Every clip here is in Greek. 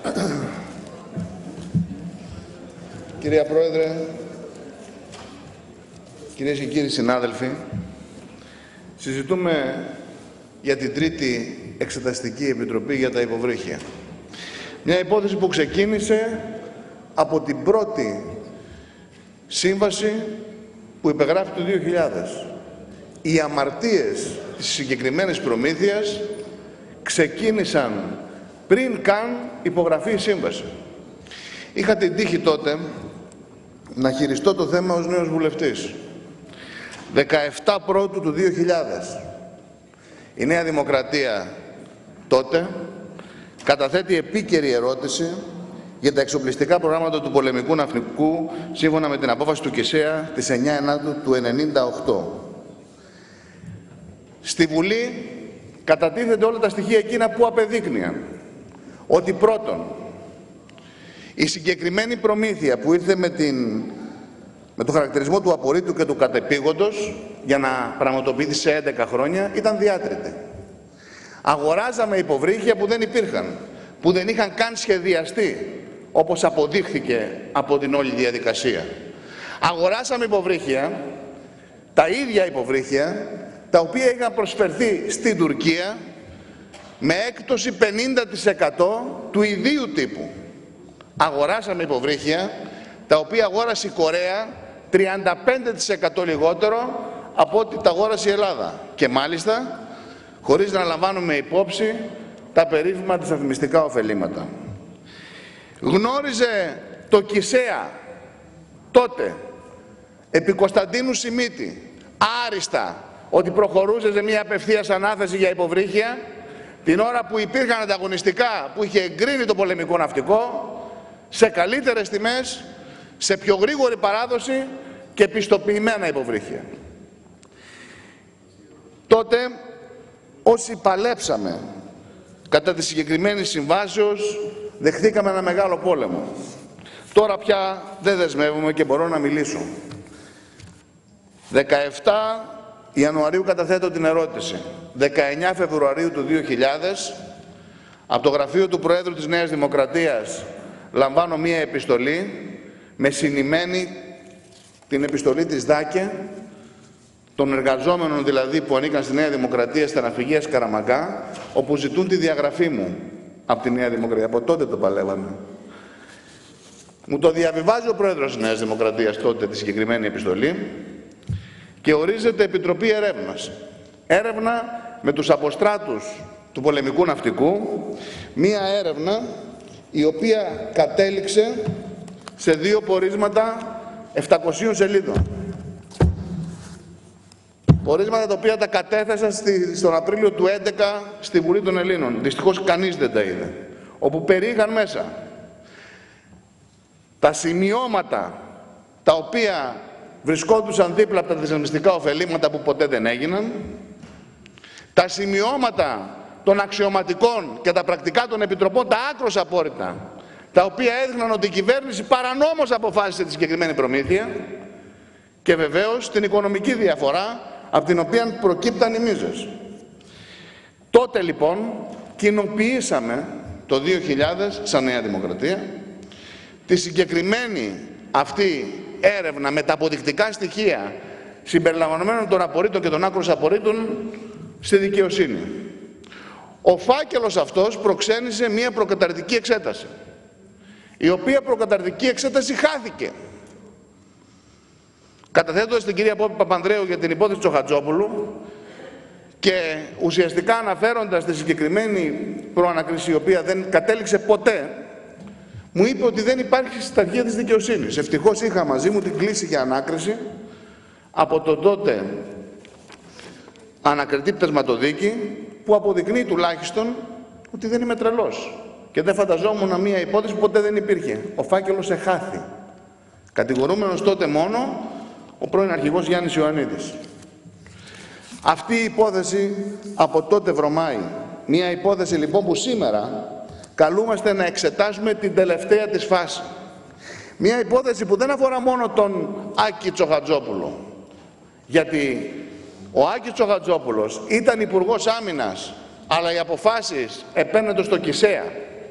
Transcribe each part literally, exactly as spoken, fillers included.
Κυρία Πρόεδρε, κυρίες και κύριοι συνάδελφοι, συζητούμε για την Τρίτη Εξεταστική Επιτροπή για τα υποβρύχια. Μια υπόθεση που ξεκίνησε από την πρώτη σύμβαση που υπεγράφει το δύο χιλιάδες. Οι αμαρτίες της συγκεκριμένης προμήθειας ξεκίνησαν πριν καν υπογραφεί η σύμβαση. Είχα την τύχη τότε να χειριστώ το θέμα ως νέος βουλευτής. δεκαεπτά Πρώτου του δύο χιλιάδες. Η Νέα Δημοκρατία τότε καταθέτει επίκαιρη ερώτηση για τα εξοπλιστικά προγράμματα του πολεμικού ναυτικού σύμφωνα με την απόφαση του ΚΙΣΕΑ της εννέα Ενάτου του ενενήντα οκτώ. Στη Βουλή κατατίθενται όλα τα στοιχεία εκείνα που απεδείκνυαν ότι πρώτον, η συγκεκριμένη προμήθεια που ήρθε με, την, με το χαρακτηρισμό του απορρίτου και του κατεπήγοντος για να πραγματοποιηθεί σε έντεκα χρόνια ήταν διάτρητη. Αγοράζαμε υποβρύχια που δεν υπήρχαν, που δεν είχαν καν σχεδιαστεί, όπως αποδείχθηκε από την όλη διαδικασία. Αγοράσαμε υποβρύχια, τα ίδια υποβρύχια, τα οποία είχαν προσφερθεί στην Τουρκία με έκπτωση πενήντα τοις εκατό του ιδίου τύπου. Αγοράσαμε υποβρύχια, τα οποία αγόρασε η Κορέα τριάντα πέντε τοις εκατό λιγότερο από ό,τι τα αγόρασε η Ελλάδα. Και μάλιστα, χωρίς να λαμβάνουμε υπόψη τα περίφημα αντισταθμιστικά ωφελήματα. Γνώριζε το ΚΙΣΕΑ τότε, επί Κωνσταντίνου Σιμίτη, άριστα, ότι προχωρούσε σε μια απευθείας ανάθεση για υποβρύχια, την ώρα που υπήρχαν ανταγωνιστικά που είχε εγκρίνει το πολεμικό ναυτικό, σε καλύτερες τιμές, σε πιο γρήγορη παράδοση και πιστοποιημένα υποβρύχια. Τότε, όσοι παλέψαμε κατά τη συγκεκριμένη συμβάσεως, δεχθήκαμε ένα μεγάλο πόλεμο. Τώρα πια δεν δεσμεύομαι και μπορώ να μιλήσω. δεκαεπτά Ιανουαρίου καταθέτω την ερώτηση. δεκαεννέα Φεβρουαρίου του δύο χιλιάδες, από το γραφείο του Προέδρου της Νέας Δημοκρατίας, λαμβάνω μία επιστολή με συνημμένη την επιστολή της ΔΑΚΕ, των εργαζόμενων δηλαδή που ανήκαν στη Νέα Δημοκρατία στα ναυπηγεία Σκαραμαγκά, όπου ζητούν τη διαγραφή μου από τη Νέα Δημοκρατία. Από τότε το παλεύαμε. Μου το διαβιβάζει ο Πρόεδρος της Νέας Δημοκρατίας τότε τη συγκεκριμένη επιστολή και ορίζεται Επιτροπή Ερεύνας. Έρευνα με τους αποστράτους του πολεμικού ναυτικού, μία έρευνα η οποία κατέληξε σε δύο πορίσματα επτακοσίων σελίδων. Πορίσματα τα οποία τα κατέθεσα στη, στον Απρίλιο του δύο χιλιάδες έντεκα στη Βουλή των Ελλήνων. Δυστυχώς κανείς δεν τα είδε. Όπου περιείχαν μέσα τα σημειώματα τα οποία βρισκόντουσαν δίπλα από τα αντισταθμιστικά ωφελήματα που ποτέ δεν έγιναν, τα σημειώματα των αξιωματικών και τα πρακτικά των επιτροπών, τα άκρως απόρριτα, τα οποία έδειχναν ότι η κυβέρνηση παρανόμως αποφάσισε τη συγκεκριμένη προμήθεια, και βεβαίως την οικονομική διαφορά από την οποία προκύπταν οι μίζες. Τότε λοιπόν κοινοποιήσαμε το δύο χιλιάδες σαν Νέα Δημοκρατία τη συγκεκριμένη αυτή έρευνα με τα αποδεικτικά στοιχεία συμπεριλαμβανομένων των απορρίτων και των άκρως απορρίτων στη δικαιοσύνη. Ο φάκελος αυτός προξένησε μία προκαταρκτική εξέταση, η οποία προκαταρκτική εξέταση χάθηκε. Καταθέτοντας την κυρία Πόπη Παπανδρέου για την υπόθεση Τσοχατζόπουλου και ουσιαστικά αναφέροντας τη συγκεκριμένη προανακρίση, η οποία δεν κατέληξε ποτέ, μου είπε ότι δεν υπάρχει στα αρχεία της δικαιοσύνης. Ευτυχώς είχα μαζί μου την κλήση για ανάκριση από τον τότε ανακριτή πτεσματοδίκη, που αποδεικνύει τουλάχιστον ότι δεν είμαι τρελός και δεν φανταζόμουν μία υπόθεση που ποτέ δεν υπήρχε. Ο φάκελος εχάθη. Κατηγορούμενος τότε μόνο ο πρώην αρχηγός Γιάννης Ιωαννίδης. Αυτή η υπόθεση από τότε βρωμάει. Μία υπόθεση λοιπόν που σήμερα καλούμαστε να εξετάσουμε την τελευταία της φάση. Μία υπόθεση που δεν αφορά μόνο τον Άκη Τσοχατζόπουλο. Γιατί ο Άκης Τσοχατζόπουλος ήταν υπουργός άμυνας, αλλά οι αποφάσεις επέναντος στο ΚΙΣΕΑ.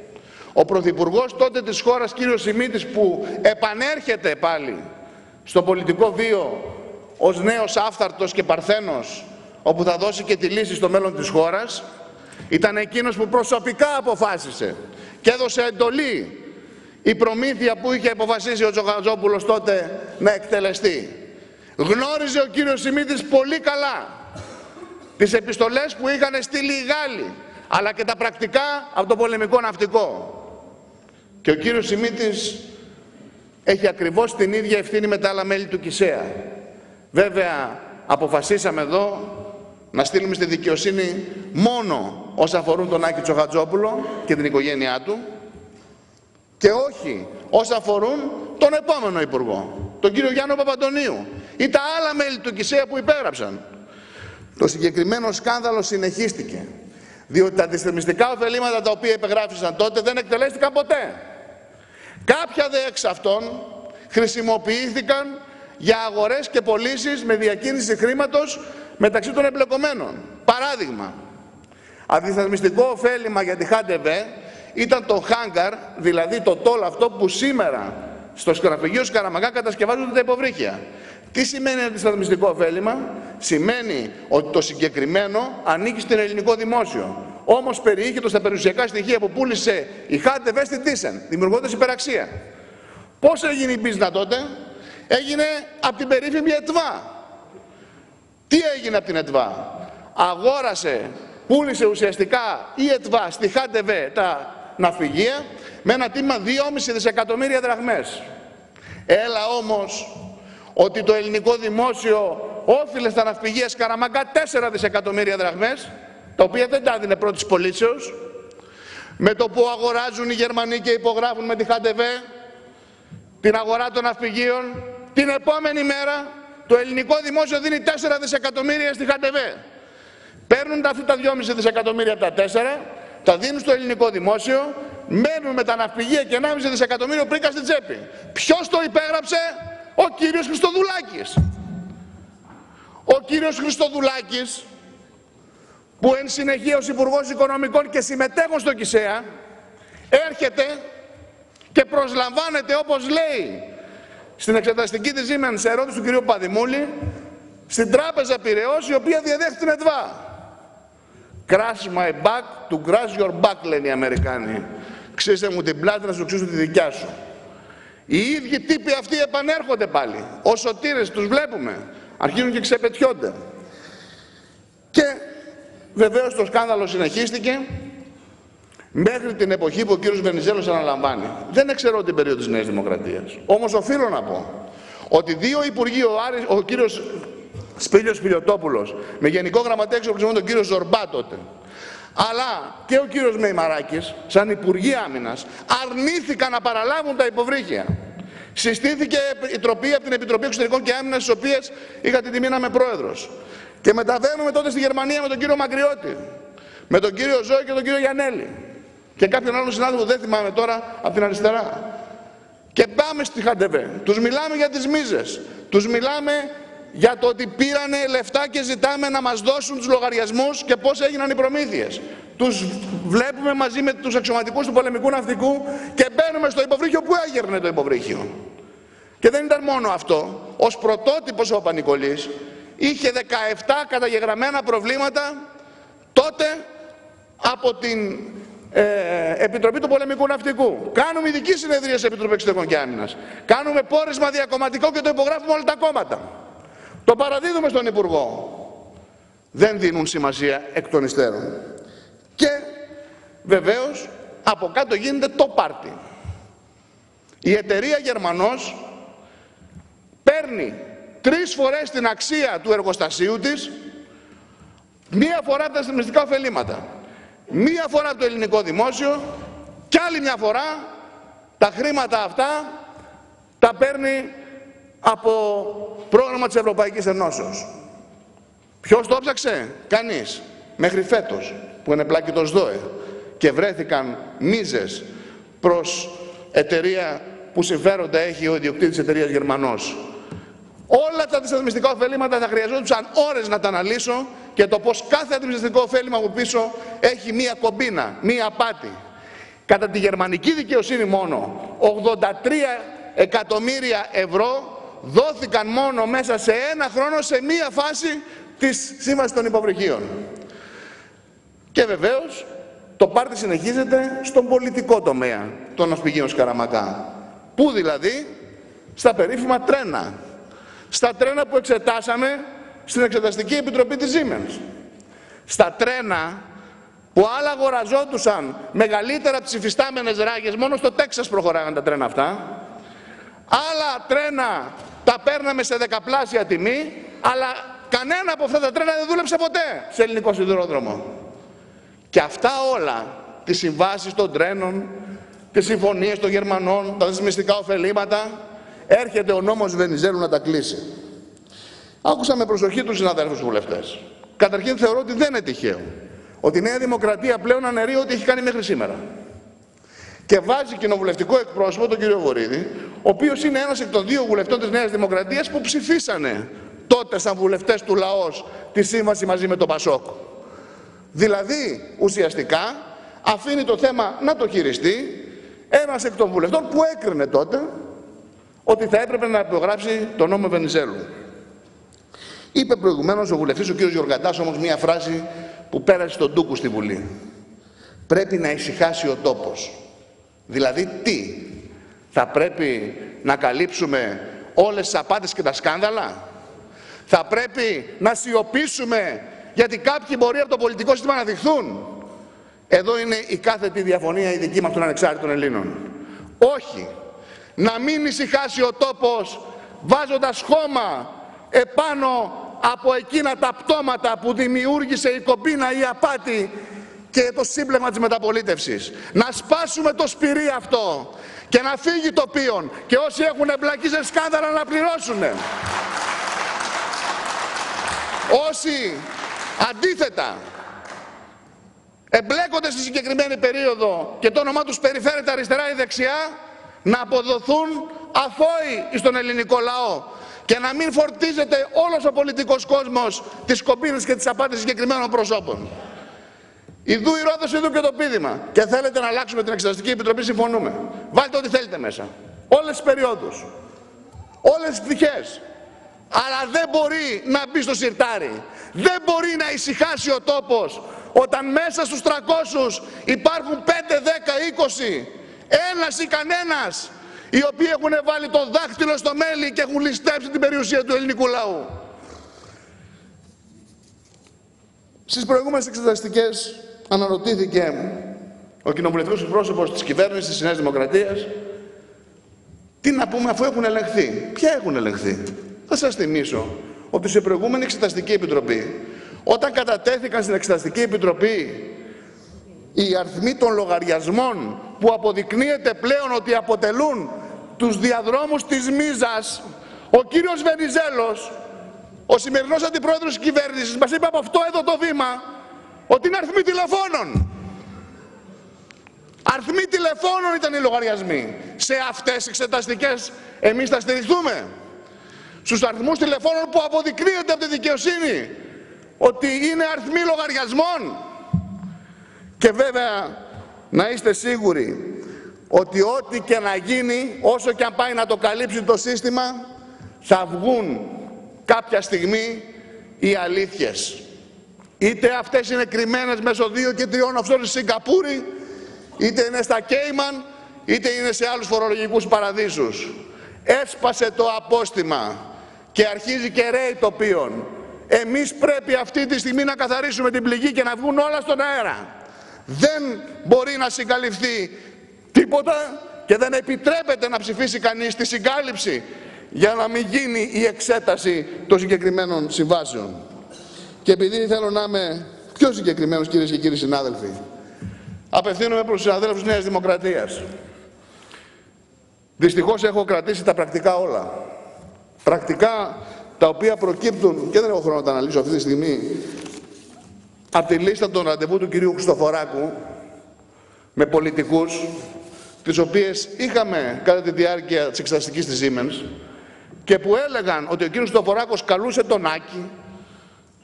Ο πρωθυπουργός τότε της χώρας, κύριος Σιμίτης, που επανέρχεται πάλι στο πολιτικό βίο ως νέος άφθαρτος και παρθένος, όπου θα δώσει και τη λύση στο μέλλον της χώρας, ήταν εκείνος που προσωπικά αποφάσισε και έδωσε εντολή η προμήθεια που είχε αποφασίσει ο Τσοχατζόπουλος τότε να εκτελεστεί. Γνώριζε ο κύριος Σιμίτης πολύ καλά τις επιστολές που είχαν στείλει οι Γάλλοι, αλλά και τα πρακτικά από το πολεμικό ναυτικό. Και ο κύριος Σιμίτης έχει ακριβώς την ίδια ευθύνη με τα άλλα μέλη του ΚΙΣΕΑ. Βέβαια, αποφασίσαμε εδώ να στείλουμε στη δικαιοσύνη μόνο όσα αφορούν τον Άκη Τσοχατζόπουλο και την οικογένειά του και όχι όσα αφορούν τον επόμενο Υπουργό, τον κύριο Γιάννο Παπαντονίου ή τα άλλα μέλη του ΚΙΣΕΑ που υπέγραψαν. Το συγκεκριμένο σκάνδαλο συνεχίστηκε, διότι τα αντισταθμιστικά ωφελήματα τα οποία υπεγράφησαν τότε δεν εκτελέστηκαν ποτέ. Κάποια δε εξ αυτών χρησιμοποιήθηκαν για αγορές και πωλήσεις με διακίνηση χρήματος μεταξύ των εμπλεκομένων. Παράδειγμα, αντισταθμιστικό ωφέλιμα για τη ΧΑΝΤΕΒΕ ήταν το χάγκαρ, δηλαδή το τόλ αυτό που σήμερα στο σκαφογείο Σκαραμαγκά κατασκευάζονται τα υποβρύχια. Τι σημαίνει αντισταθμιστικό ωφέλιμα? Σημαίνει ότι το συγκεκριμένο ανήκει στην ελληνικό δημόσιο. Όμως περιείχε το στα περιουσιακά στοιχεία που πούλησε η ΧΑΝΤΕΒΕ στην Τίσεν, δημιουργώντας υπεραξία. Πώς έγινε η μπίζνα τότε? Έγινε από την περίφημη ΕΤΒΑ. Τι έγινε από την ΕΤΒΑ? Αγόρασε, πούλησε ουσιαστικά η ΕΤΒΑ στη ΧΑΝΤΕΒΕ τα ναυπηγεία με ένα τίμημα δυόμισι δισεκατομμύρια δραχμές. Έλα όμως ότι το ελληνικό δημόσιο όφιλε στα ναυπηγεία Σκαραμαγκά τέσσερα δισεκατομμύρια δραχμές, τα οποία δεν τα έδινε πρώτης πωλήσεως. Με το που αγοράζουν οι Γερμανοί και υπογράφουν με τη ΧΑΝΤΕΒΕ την αγορά των ναυπηγείων, την επόμενη μέρα το ελληνικό δημόσιο δίνει τέσσερα δισεκατομμύρια στη ΧΑΝΤΕΒΕ. Παίρνουν αυτά τα δυόμισι δισεκατομμύρια από τα τέσσερα, τα δίνουν στο ελληνικό δημόσιο, μένουν με τα ναυπηγεία και ενάμιση δισεκατομμύριο πρίκα στην τσέπη. Ποιος το υπέγραψε? Ο κύριος Χριστοδουλάκης. Ο κύριος Χριστοδουλάκης, που εν συνεχεία ως Υπουργός Οικονομικών και συμμετέχων στο ΚΙΣΕΑ, έρχεται και προσλαμβάνεται, όπως λέει στην εξεταστική της Siemens σε ερώτηση του κυρίου Παδημούλη, στην τράπεζα Πειραιώς, η οποία διαδέχεται την ΕΤΒΑ. Crash my back to crash your back, λένε οι Αμερικάνοι. Ξύσε μου την πλάτη να σου ξύσω τη δικιά σου. Οι ίδιοι τύποι αυτοί επανέρχονται πάλι. Ως σωτήρες τους βλέπουμε. Αρχίζουν και ξεπετιόνται. Και βεβαίως το σκάνδαλο συνεχίστηκε μέχρι την εποχή που ο κύριος Βενιζέλος αναλαμβάνει. Δεν εξαιρώ την περίοδο της Νέας Δημοκρατίας. Όμως οφείλω να πω ότι δύο υπουργοί, ο, Άρης, ο κύριος Σπήλιος Φιλιοτόπουλος, με γενικό γραμματέα εξοπλισμού τον κύριο Ζορμπά τότε, αλλά και ο κύριος Μεϊμαράκης, σαν Υπουργοί Άμυνας, αρνήθηκαν να παραλάβουν τα υποβρύχια. Συστήθηκε η τροπή από την Επιτροπή Εξωτερικών και Άμυνας, της οποίας είχα την τιμή να είμαι πρόεδρος. Και μεταβαίνουμε τότε στη Γερμανία με τον κύριο Μακριώτη, με τον κύριο Ζώη και τον κύριο Γιαννέλη και κάποιον άλλον συνάδελφο, δεν θυμάμαι τώρα, από την αριστερά. Και πάμε στη ΧΑΝΤΕΒΕ. Τους μιλάμε για τις μίζες. Τους μιλάμε για το ότι πήρανε λεφτά και ζητάμε να μας δώσουν τους λογαριασμούς και πώς έγιναν οι προμήθειες. Τους βλέπουμε μαζί με τους αξιωματικούς του πολεμικού ναυτικού και μπαίνουμε στο υποβρύχιο που έγερνε το υποβρύχιο. Και δεν ήταν μόνο αυτό. Ως πρωτότυπος ο Πανικολής είχε δεκαεπτά καταγεγραμμένα προβλήματα τότε από την ε, Επιτροπή του Πολεμικού Ναυτικού. Κάνουμε ειδική συνεδρία σε Επιτροπή Εξωτερικών και Άμυνας. Κάνουμε πόρισμα διακομματικό και το υπογράφουμε όλα τα κόμματα. Το παραδίδουμε στον Υπουργό. Δεν δίνουν σημασία εκ των υστέρων. Και βεβαίως από κάτω γίνεται το πάρτι. Η εταιρεία Γερμανός παίρνει τρεις φορές την αξία του εργοστασίου της, μία φορά από τα συντηρητικά ωφελήματα, μία φορά από το ελληνικό δημόσιο και άλλη μια φορά τα χρήματα αυτά τα παίρνει από πρόγραμμα της Ευρωπαϊκής Ενώσεως. Ποιος το ψάξε? Κανείς. Μέχρι φέτος που είναι πλάκητος ΔΟΕ και βρέθηκαν μίζες προς εταιρεία που συμφέροντα έχει ο ιδιοκτήτης της εταιρείας Γερμανός. Όλα τα αντισταθμιστικά ωφελήματα θα χρειαζόντουσαν ώρες να τα αναλύσω και το πως κάθε αντισταθμιστικό ωφέλιμα από πίσω έχει μία κομπίνα, μία απάτη. Κατά τη γερμανική δικαιοσύνη μόνο, ογδόντα τρία εκατομμύρια ευρώ δόθηκαν μόνο μέσα σε ένα χρόνο σε μία φάση της Σύμβασης των Υποβρυχίων. Και βεβαίως το πάρτι συνεχίζεται στον πολιτικό τομέα των ναυπηγείων Σκαραμακά. Πού δηλαδή? Στα περίφημα τρένα. Στα τρένα που εξετάσαμε στην Εξεταστική Επιτροπή της Siemens. Στα τρένα που άλλα αγοραζόντουσαν μεγαλύτερα από τις υφιστάμενες ράγες, μόνο στο Τέξας προχωράγαν τα τρένα αυτά. Άλλα τρένα τα παίρναμε σε δεκαπλάσια τιμή, αλλά κανένα από αυτά τα τρένα δεν δούλεψε ποτέ σε ελληνικό σιδηρόδρομο. Και αυτά όλα, τις συμβάσεις των τρένων, τις συμφωνίες των Γερμανών, τα δεσμευτικά ωφελήματα, έρχεται ο νόμος Βενιζέλου να τα κλείσει. Άκουσα με προσοχή τους συναδέλφους βουλευτές. Καταρχήν θεωρώ ότι δεν είναι τυχαίο ότι η Νέα Δημοκρατία πλέον αναιρεί ό,τι έχει κάνει μέχρι σήμερα. Και βάζει κοινοβουλευτικό εκπρόσωπο, τον κύριο Βορίδη, ο οποίος είναι ένας εκ των δύο βουλευτών της Νέας Δημοκρατίας που ψηφίσανε τότε σαν βουλευτές του λαός τη σύμβαση μαζί με τον Πασόκ. Δηλαδή, ουσιαστικά, αφήνει το θέμα να το χειριστεί ένας εκ των βουλευτών που έκρινε τότε ότι θα έπρεπε να υπογράψει τον νόμο Βενιζέλου. Είπε προηγουμένως ο βουλευτής, ο κύριος Γιωργαντάς, όμως μία φράση που πέρασε στον Τούκου στη Βουλή. Πρέπει να ησυχάσει ο τόπος. Δηλαδή τι? Θα πρέπει να καλύψουμε όλες τις απάτες και τα σκάνδαλα? Θα πρέπει να σιωπήσουμε γιατί κάποιοι μπορεί από το πολιτικό σύστημα να δειχθούν? Εδώ είναι η κάθετη διαφωνία η δική μας των ανεξάρτητων Ελλήνων. Όχι. Να μην ησυχάσει ο τόπος βάζοντας χώμα επάνω από εκείνα τα πτώματα που δημιούργησε η κομπίνα, η απάτη και το σύμπλεγμα της μεταπολίτευσης. Να σπάσουμε το σπυρί αυτό και να φύγει το πίον και όσοι έχουν εμπλακεί σε σκάνδαλα να πληρώσουν. Όσοι αντίθετα εμπλέκονται στη συγκεκριμένη περίοδο και το όνομά τους περιφέρεται αριστερά ή δεξιά, να αποδοθούν αθώοι στον ελληνικό λαό και να μην φορτίζεται όλος ο πολιτικός κόσμος τις κομπίνες και τις απάτες συγκεκριμένων προσώπων. Ιδού η Ρόδος, ιδού και το πείδημα. Και θέλετε να αλλάξουμε την Εξεταστική Επιτροπή, συμφωνούμε. Βάλτε ό,τι θέλετε μέσα. Όλες τις περιόδους. Όλες τις πτυχές. Αλλά δεν μπορεί να μπει στο σιρτάρι. Δεν μπορεί να ησυχάσει ο τόπος όταν μέσα στους τριακόσιους υπάρχουν πέντε, δέκα, είκοσι, ένας ή κανένας, οι οποίοι έχουν βάλει το δάχτυλο στο μέλι και έχουν ληστέψει την περιουσία του ελληνικού λαού. Στις προηγούμενες εξεταστικές αναρωτήθηκε ο κοινοβουλευτικός εκπρόσωπος της κυβέρνησης της Νέας Δημοκρατίας τι να πούμε αφού έχουν ελεγχθεί. Ποια έχουν ελεγχθεί? Θα σας θυμίσω ότι σε προηγούμενη Εξεταστική Επιτροπή, όταν κατατέθηκαν στην Εξεταστική Επιτροπή οι αριθμοί των λογαριασμών που αποδεικνύεται πλέον ότι αποτελούν τους διαδρόμους της μίζας, ο κύριος Βενιζέλος, ο σημερινός αντιπρόεδρος της κυβέρνησης, μας είπε από αυτό εδώ το βήμα ότι είναι αριθμοί τηλεφώνων. Αριθμοί τηλεφώνων ήταν οι λογαριασμοί. Σε αυτές τις εξεταστικές εμείς θα στηριχθούμε? Στους αριθμούς τηλεφώνων που αποδεικνύεται από τη δικαιοσύνη ότι είναι αριθμοί λογαριασμών? Και βέβαια να είστε σίγουροι ότι ό,τι και να γίνει, όσο και αν πάει να το καλύψει το σύστημα, θα βγουν κάποια στιγμή οι αλήθειες. Είτε αυτές είναι κρυμμένες μέσω δύο και τριών offshore στη Σιγκαπούρη, είτε είναι στα Κέιμαν, είτε είναι σε άλλους φορολογικούς παραδείσους. Έσπασε το απόστημα και αρχίζει και ρέει το πίον. Εμείς πρέπει αυτή τη στιγμή να καθαρίσουμε την πληγή και να βγουν όλα στον αέρα. Δεν μπορεί να συγκαλυφθεί τίποτα και δεν επιτρέπεται να ψηφίσει κανείς τη συγκάλυψη για να μην γίνει η εξέταση των συγκεκριμένων συμβάσεων. Και επειδή θέλω να είμαι πιο συγκεκριμένος, κυρίες και κύριοι συνάδελφοι, απευθύνομαι προς τους συναδέλφους της Νέας Δημοκρατίας. Δυστυχώς έχω κρατήσει τα πρακτικά όλα. Πρακτικά τα οποία προκύπτουν, και δεν έχω χρόνο να τα αναλύσω αυτή τη στιγμή, από τη λίστα των ραντεβού του κυρίου Χριστοφοράκου με πολιτικούς, τις οποίες είχαμε κατά τη διάρκεια της εξεταστικής της Siemens και που έλεγαν ότι ο κύριος Χριστοφοράκος καλούσε τον Άκη,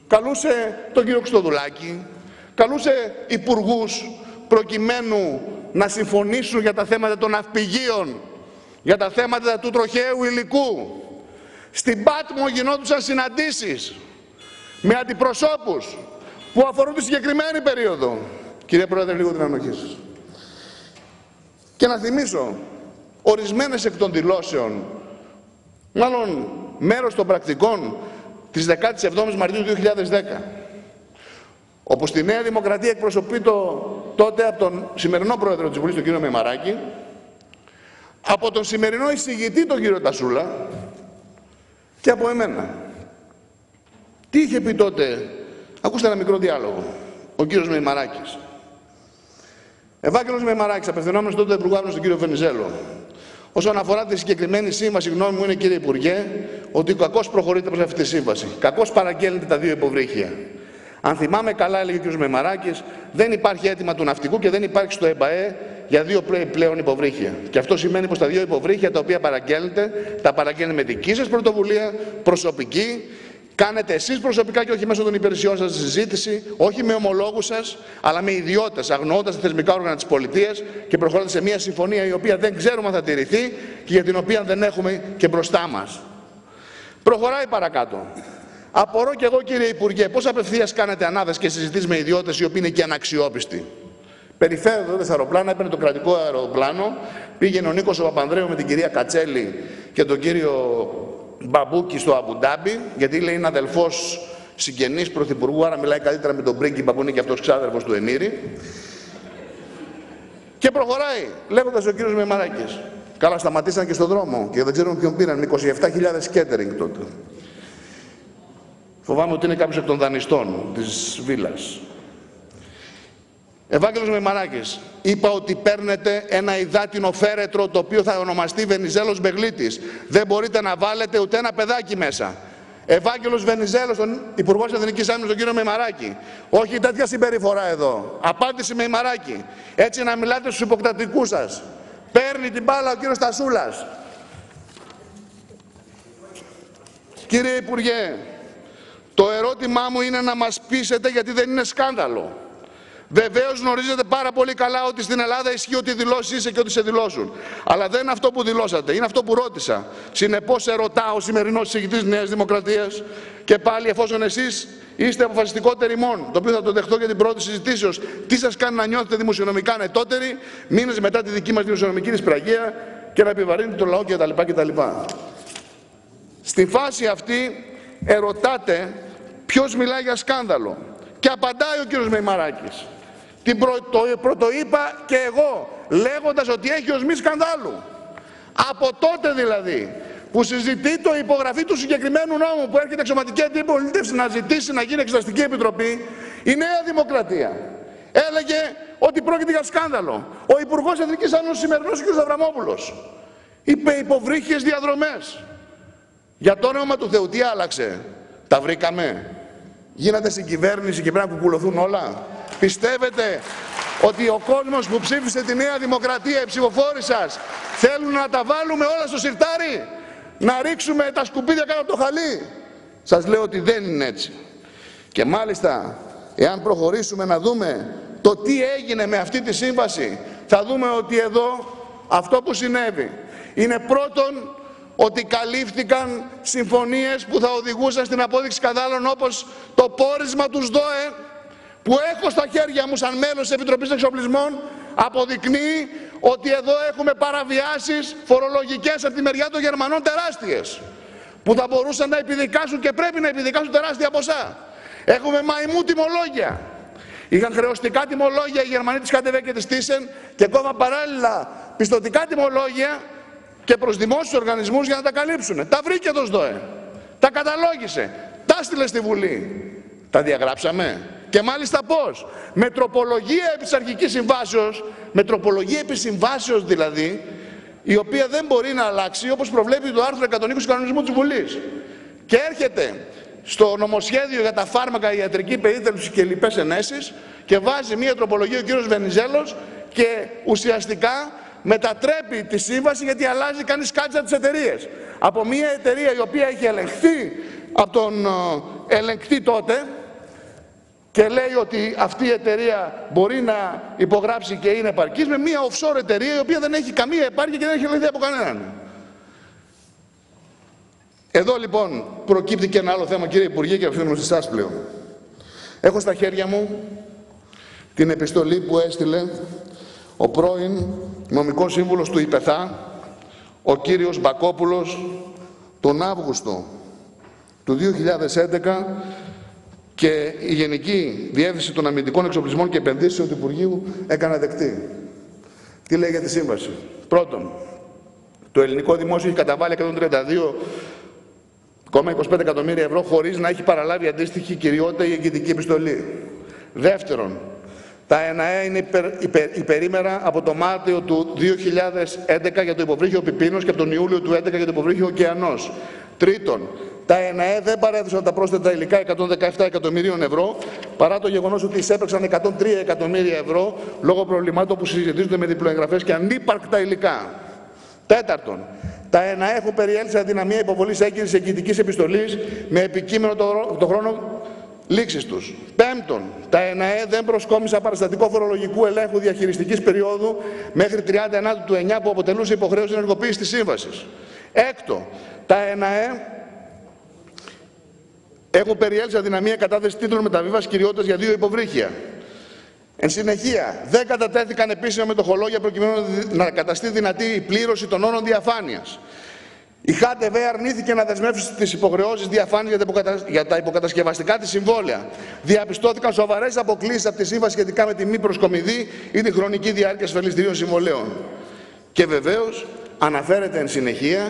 καλούσε τον κύριο Χριστοδουλάκη, καλούσε υπουργούς προκειμένου να συμφωνήσουν για τα θέματα των ναυπηγείων, για τα θέματα του τροχαίου υλικού. Στην Πάτμο γινόντουσαν συναντήσεις με αντιπροσώπους που αφορούν τη συγκεκριμένη περίοδο. Κύριε Πρόεδρε, λίγο την ανοχή σας. Και να θυμίσω ορισμένες εκ των δηλώσεων, μάλλον μέρος των πρακτικών της δεκάτης εβδόμης Μαρτίου δύο χιλιάδες δέκα, όπου στη Νέα Δημοκρατία εκπροσωπεί το, τότε από τον σημερινό πρόεδρο της Βουλής, τον κύριο Μεϊμαράκη, από τον σημερινό εισηγητή, τον κύριο Τασούλα, και από εμένα. Τι είχε πει τότε? Ακούστε ένα μικρό διάλογο. Ο κύριος Μεϊμαράκης. Ευάγγελος Μεϊμαράκης, απευθυνόμενος τότε υπουργό άμυνας στον κύριο Βενιζέλο. Όσον αφορά τη συγκεκριμένη σύμβαση, γνώμη μου είναι, κύριε Υπουργέ, ότι κακώς προχωρείτε προς αυτή τη σύμβαση. Κακώς παραγγέλνετε τα δύο υποβρύχια. Αν θυμάμαι καλά, έλεγε ο κ. Μεϊμαράκης, δεν υπάρχει αίτημα του ναυτικού και δεν υπάρχει στο ΕΜΠΑΕ για δύο πλέον υποβρύχια. Και αυτό σημαίνει πως τα δύο υποβρύχια τα οποία παραγγέλνετε, τα παραγγέλνετε με δική σας πρωτοβουλία, προσωπική. Κάνετε εσείς προσωπικά και όχι μέσω των υπηρεσιών σας τη συζήτηση, όχι με ομολόγους σας, αλλά με ιδιώτες, αγνοώντας τα θεσμικά όργανα της πολιτείας και προχωράτε σε μια συμφωνία η οποία δεν ξέρουμε αν θα τηρηθεί και για την οποία δεν έχουμε και μπροστά μας. Προχωράει παρακάτω. Απορώ κι εγώ, κύριε Υπουργέ, πώς απευθείας κάνετε ανάδες και συζητήσεις με ιδιώτες οι οποίοι είναι και αναξιόπιστοι. Περιφέρονται τότε στα αεροπλάνα, έπαιρνε το κρατικό αεροπλάνο, πήγαινε ο Νίκος ο Παπανδρέου με την κυρία Κατσέλη και τον κύριο Μπαμπούκι στο Αμπουντάμπι, γιατί λέει είναι αδελφός συγγενής πρωθυπουργού, άρα μιλάει καλύτερα με τον πρίγκιπα που είναι και αυτός ξάδερφος του Εμμύρη. Και προχωράει, λέγοντας ο κύριος Μεϊμαράκης. Καλά, σταματήσαν και στον δρόμο και δεν ξέρουμε ποιον πήραν, με είκοσι επτά χιλιάδες κέτερινγκ τότε. Φοβάμαι ότι είναι κάποιος εκ των δανειστών της βίλας. Ευάγγελος Μεϊμαράκης, είπα ότι παίρνετε ένα υδάτινο φέρετρο το οποίο θα ονομαστεί Βενιζέλος Μπεγλίτης. Δεν μπορείτε να βάλετε ούτε ένα παιδάκι μέσα. Ευάγγελος Βενιζέλος, τον Υπουργός Εθνικής Άμυνας, τον κύριο Μεϊμαράκη. Όχι τέτοια συμπεριφορά εδώ. Απάντηση Μεϊμαράκη. Έτσι να μιλάτε στους υποκτατικούς σας. Παίρνει την μπάλα ο κύριος Τασούλας. Κύριε Υπουργέ, το ερώτημά μου είναι να μας πείσετε, γιατί δεν είναι σκάνδαλο. Βεβαίως γνωρίζετε πάρα πολύ καλά ότι στην Ελλάδα ισχύει ότι δηλώσεις είσαι και ότι σε δηλώσουν. Αλλά δεν είναι αυτό που δηλώσατε, είναι αυτό που ρώτησα. Συνεπώς σε ρωτά ο σημερινός εισηγητής της Νέας Δημοκρατίας και πάλι, εφόσον εσείς είστε αποφασιστικότεροι μόνο, το οποίο θα το δεχτώ για την πρώτη συζητήσεως, τι σας κάνει να νιώθετε δημοσιονομικά ανετότεροι μήνες μετά τη δική μας δημοσιονομική δυσπραγία και να επιβαρύνετε τον λαό κτλ. κτλ. Στη φάση αυτή ερωτάτε ποιος μιλάει για σκάνδαλο. Και απαντάει ο κύριος Μεϊμαράκης. Την προ, το πρωτοείπα και εγώ, λέγοντας ότι έχει ως μη σκανδάλου. Από τότε δηλαδή που συζητεί το υπογραφή του συγκεκριμένου νόμου που έρχεται εξωματική αντιπολίτευση να ζητήσει να γίνει εξεταστική επιτροπή, η Νέα Δημοκρατία έλεγε ότι πρόκειται για σκάνδαλο. Ο Υπουργός Εθνικής Άμυνας σημερινός, ο κ. Αβραμόπουλος, είπε υποβρύχιες διαδρομές. Για το όνομα του Θεού τι άλλαξε? Τα βρήκαμε? Γίνατε συγκυβέρνηση και πρέπει να κουκουλωθούν όλα? Πιστεύετε ότι ο κόσμος που ψήφισε τη Νέα Δημοκρατία, οι ψηφοφόροι σας, θέλουν να τα βάλουμε όλα στο σιρτάρι? Να ρίξουμε τα σκουπίδια κάτω από το χαλί? Σας λέω ότι δεν είναι έτσι. Και μάλιστα, εάν προχωρήσουμε να δούμε το τι έγινε με αυτή τη σύμβαση, θα δούμε ότι εδώ αυτό που συνέβη είναι πρώτον ότι καλύφθηκαν συμφωνίες που θα οδηγούσαν στην απόδειξη σκανδάλων, όπως το πόρισμα του ΣΔΟΕ, που έχω στα χέρια μου σαν μέλος της Επιτροπής Εξοπλισμών, αποδεικνύει ότι εδώ έχουμε παραβιάσεις φορολογικές από τη μεριά των Γερμανών τεράστιες, που θα μπορούσαν να επιδικάσουν και πρέπει να επιδικάσουν τεράστια ποσά. Έχουμε μαϊμού τιμολόγια. Είχαν χρεωστικά τιμολόγια οι Γερμανοί της ΚΑΤΕΒΕ και της Τίσεν και ακόμα παράλληλα πιστωτικά τιμολόγια και προς δημόσιους οργανισμούς για να τα καλύψουν. Τα βρήκε το ΣΔΟΕ, τα καταλόγησε, τα στείλε στη Βουλή. Τα διαγράψαμε. Και μάλιστα πώς? Με τροπολογία επί της αρχικής συμβάσεως, με τροπολογία επί συμβάσεως δηλαδή, η οποία δεν μπορεί να αλλάξει, όπως προβλέπει το άρθρο εκατόν είκοσι του κανονισμού της Βουλής. Και έρχεται στο νομοσχέδιο για τα φάρμακα, ιατρική περίθαλψη και λοιπές ενέσεις και βάζει μία τροπολογία ο κύριος Βενιζέλος και ουσιαστικά μετατρέπει τη σύμβαση, γιατί αλλάζει κανείς κάτσα τις εταιρείες. Από μια εταιρεία η οποία έχει ελεγχθεί από τον ελεγκτή τότε και λέει ότι αυτή η εταιρεία μπορεί να υπογράψει και είναι επαρκής με μια offshore εταιρεία η οποία δεν έχει καμία επάρκεια και δεν έχει ελεγχθεί από κανέναν. Εδώ λοιπόν προκύπτει και ένα άλλο θέμα, κύριε Υπουργέ, και απευθύνομαι σε εσάς πλέον. Έχω στα χέρια μου την επιστολή που έστειλε ο πρώην νομικός σύμβουλος του ΙΠΕΘΑ, ο κύριος Μπακόπουλος, τον Αύγουστο του δύο χιλιάδες έντεκα, και η Γενική Διεύθυνση των Αμυντικών Εξοπλισμών και Επενδύσεων του Υπουργείου έκανε δεκτή. Τι λέει για τη σύμβαση? Πρώτον, το ελληνικό δημόσιο έχει καταβάλει εκατόν τριάντα δύο κόμμα είκοσι πέντε εκατομμύρια ευρώ χωρίς να έχει παραλάβει αντίστοιχη κυριότητα ή εγγυητική επιστολή. Δεύτερον, τα ΕΝΑΕ είναι υπερ, υπερ, υπερήμερα από το Μάρτιο του δύο χιλιάδες έντεκα για το υποβρύχιο Πιπίνος και από τον Ιούλιο του δύο χιλιάδες έντεκα για το υποβρύχιο Ωκεανός. Τρίτον, τα ΕΝΑΕ δεν παρέδωσαν τα πρόσθετα υλικά εκατόν δεκαεπτά εκατομμυρίων ευρώ, παρά το γεγονός ότι εισέπραξαν εκατόν τρία εκατομμύρια ευρώ λόγω προβλημάτων που συζητίζονται με διπλοεγγραφές και ανύπαρκτα υλικά. Τέταρτον, τα ΕΝΑΕ έχουν περιέλθει αδυναμία υποβολής έγκυρης εγγυητικής επιστολής με επικείμενο το, το χρόνο λήξης τους. Πέμπτον, τα ΕΝΑΕ δεν προσκόμισαν παραστατικό φορολογικού ελέγχου διαχειριστικής περίοδου μέχρι τριάντα εννέα του εννιά που αποτελούσε υποχρέωση ενεργοποίησης της σύμβασης. Έκτο, τα ΕΝΑΕ έχουν περιέλθει αδυναμία κατάθεση τίτλων μεταβίβασης κυριότητας για δύο υποβρύχια. Εν συνεχεία, δεν κατατέθηκαν επίσημα μετοχολόγια προκειμένου να καταστεί δυνατή η πλήρωση των όρων διαφάνειας. Η ΧΑΤΕΒ αρνήθηκε να δεσμεύσει τις υποχρεώσεις διαφάνειας για τα υποκατασκευαστικά της συμβόλαια. Διαπιστώθηκαν σοβαρές αποκλίσεις από τη σύμβαση σχετικά με τη μη προσκομιδή ή τη χρονική διάρκεια ασφαλιστηρίων συμβολέων. Και βεβαίως αναφέρεται εν συνεχεία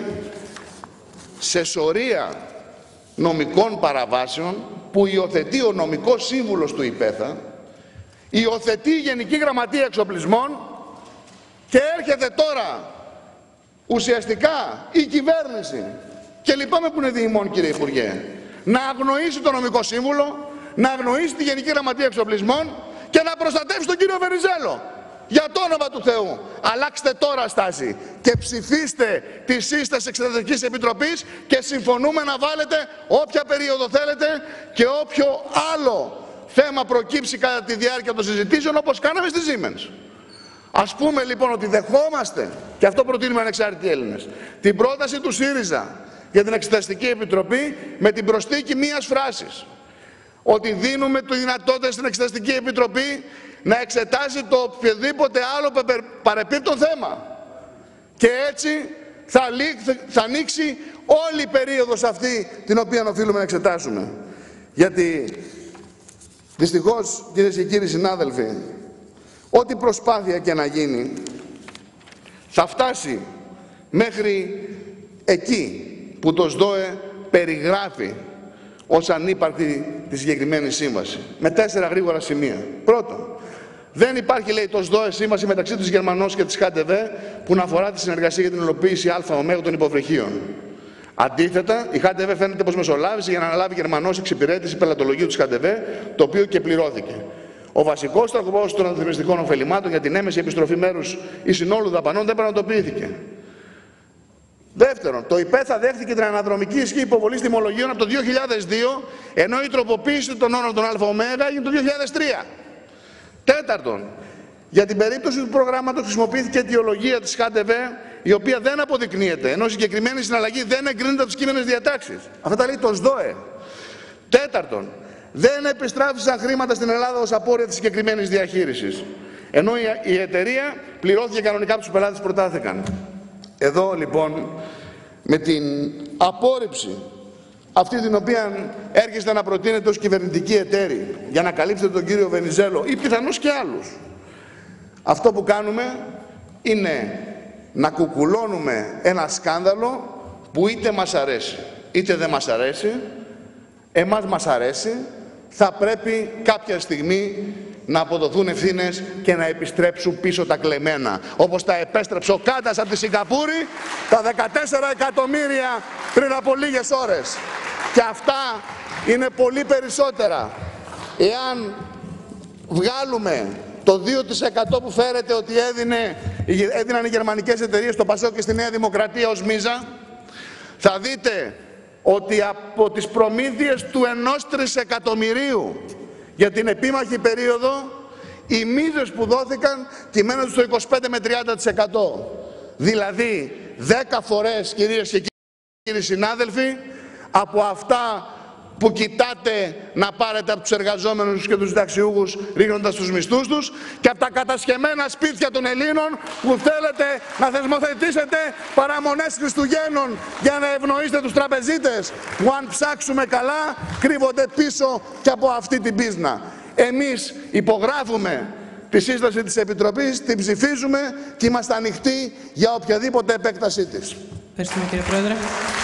σε σωρία νομικών παραβάσεων που υιοθετεί ο νομικός σύμβουλος του ΙΠΕΘΑ, υιοθετεί η Γενική Γραμματεία Εξοπλισμών και έρχεται τώρα ουσιαστικά η κυβέρνηση, και λυπάμαι που είναι διημών, κύριε Υπουργέ, να αγνοήσει το νομικό σύμβουλο, να αγνοήσει τη Γενική Γραμματεία Εξοπλισμών και να προστατεύσει τον κύριο Βενιζέλο. Για το όνομα του Θεού, αλλάξτε τώρα στάση και ψηφίστε τη σύσταση Εξεταστικής Επιτροπής και συμφωνούμε να βάλετε όποια περίοδο θέλετε και όποιο άλλο θέμα προκύψει κατά τη διάρκεια των συζητήσεων, όπως κάναμε στη Siemens. Ας πούμε λοιπόν ότι δεχόμαστε, και αυτό προτείνουμε ανεξάρτητοι Έλληνες, την πρόταση του ΣΥΡΙΖΑ για την Εξεταστική Επιτροπή με την προσθήκη μίας φράσης. Ότι δίνουμε τη δυνατότητα στην Εξεταστική Επιτροπή να εξετάσει το οποιοδήποτε άλλο παρεπίπτον θέμα. Και έτσι θα, θα ανοίξει όλη η περίοδος αυτή την οποία οφείλουμε να εξετάσουμε. Γιατί δυστυχώς, κυρίες και κύριοι συνάδελφοι, ό,τι προσπάθεια και να γίνει θα φτάσει μέχρι εκεί που το ΣΔΟΕ περιγράφει ως ανύπαρκτη τη συγκεκριμένη σύμβαση. Με τέσσερα γρήγορα σημεία. Πρώτον, δεν υπάρχει, λέει, το ΣΔΟΕ σύμβαση μεταξύ της Γερμανός και της ΧΑΤΕΒ που να αφορά τη συνεργασία για την υλοποίηση ΑΟ των υποβρυχίων. Αντίθετα, η ΧΑΤΕΒ φαίνεται πως μεσολάβησε για να αναλάβει Γερμανός εξυπηρέτηση πελατολογίου της ΧΑΤΕΒ, το οποίο και πληρώθηκε. Ο βασικός τρόπος των αντιθυμιστικών ωφελημάτων για την έμεση επιστροφή μέρους ή συνόλου δαπανών δεν πραγματοποιήθηκε. Δεύτερον, το ΙΠΕΘΑ δέχτηκε την αναδρομική ισχύ υποβολής τιμολογίων από το δύο χιλιάδες δύο, ενώ η τροποποίηση των όρων των ΑΟ έγινε το δύο χιλιάδες τρία. Τέταρτον, για την περίπτωση του προγράμματος χρησιμοποιήθηκε αιτιολογία της ΧΑΤΕΒ, η οποία δεν αποδεικνύεται, ενώ η συγκεκριμένη συναλλαγή δεν εγκρίνεται από τις κείμενες διατάξεις. Αυτά τα λέει το ΣΔΟΕ. Τέταρτον, δεν επιστράφησαν χρήματα στην Ελλάδα ως απόρρια της συγκεκριμένης διαχείρισης, ενώ η εταιρεία πληρώθηκε κανονικά από τους πελάτες που προτάθηκαν. Εδώ λοιπόν, με την απόρριψη αυτή την οποία έρχεστε να προτείνετε ως κυβερνητική εταίρη για να καλύψετε τον κύριο Βενιζέλο ή πιθανώς και άλλους, αυτό που κάνουμε είναι να κουκουλώνουμε ένα σκάνδαλο που είτε μας αρέσει είτε δεν μας αρέσει, εμάς μας αρέσει, θα πρέπει κάποια στιγμή να αποδοθούν ευθύνες και να επιστρέψουν πίσω τα κλεμμένα. Όπως τα επέστρεψε ο Κάντας από τη Σιγκαπούρη τα δεκατέσσερα εκατομμύρια πριν από λίγες ώρες. Και αυτά είναι πολύ περισσότερα. Εάν βγάλουμε το δύο τοις εκατό που φέρεται ότι έδινε, έδιναν οι γερμανικές εταιρείες στο ΠΑΣΟΚ και στη Νέα Δημοκρατία ως μίζα, θα δείτε ότι από τις προμήθειες του ενός τρισεκατομμυρίου για την επίμαχη περίοδο οι μίζες που δόθηκαν κυμαίνονται στο είκοσι πέντε με τριάντα τοις εκατό. Δηλαδή δέκα φορές, κυρίες και κύριοι συνάδελφοι, από αυτά που κοιτάτε να πάρετε από τους εργαζόμενους και τους συνταξιούχους ρίχνοντας τους μισθούς τους, και από τα κατασχεμένα σπίτια των Ελλήνων που θέλετε να θεσμοθετήσετε παραμονές Χριστουγέννων για να ευνοήσετε τους τραπεζίτες που, αν ψάξουμε καλά, κρύβονται πίσω και από αυτή την πίσνα. Εμείς υπογράφουμε τη σύσταση της Επιτροπής, την ψηφίζουμε και είμαστε ανοιχτοί για οποιαδήποτε επέκτασή της. Ευχαριστούμε, κύριε Πρόεδρε.